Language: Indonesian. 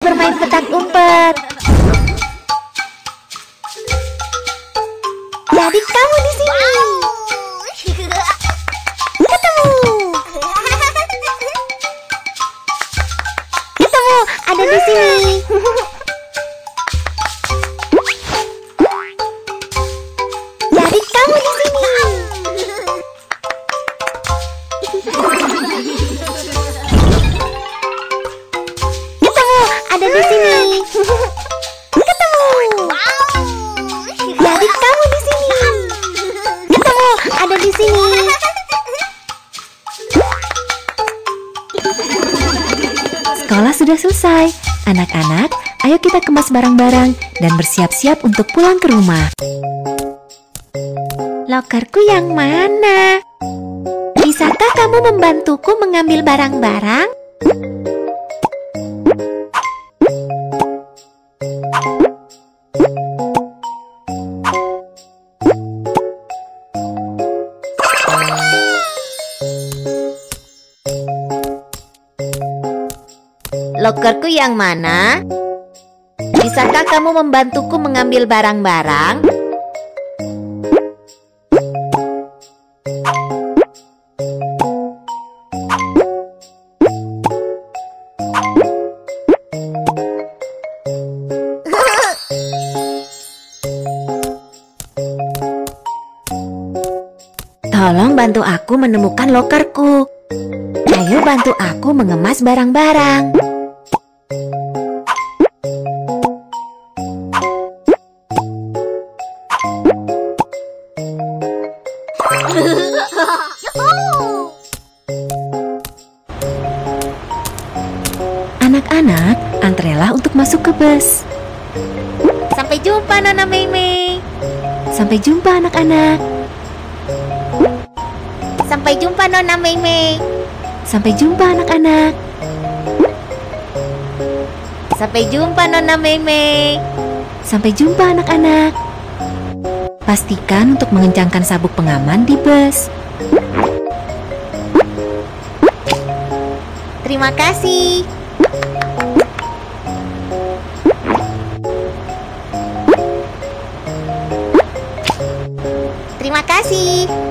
bermain petak umpet. Jadi kamu di sini. Ketemu. Ketemu, ada di sini. Jadi kamu di sini. Ketemu, ada di sini. Ketemu. Jadi kamu di sini. Ketemu, ada di sini. Sekolah sudah selesai. Anak-anak, ayo kita kemas barang-barang dan bersiap-siap untuk pulang ke rumah. Lokerku yang mana? Bisakah kamu membantuku mengambil barang-barang? Lokerku yang mana? Bisakah kamu membantuku mengambil barang-barang? Tolong bantu aku menemukan lokerku. Ayo bantu aku mengemas barang-barang. Anak-anak, antrelah untuk masuk ke bus. Sampai jumpa, Nona Mei. Sampai jumpa anak-anak. Sampai jumpa, Nona Mei. Sampai jumpa anak-anak. Sampai jumpa, Nona Mei. Sampai jumpa anak-anak. Pastikan untuk mengencangkan sabuk pengaman di bus. Terima kasih. Terima kasih.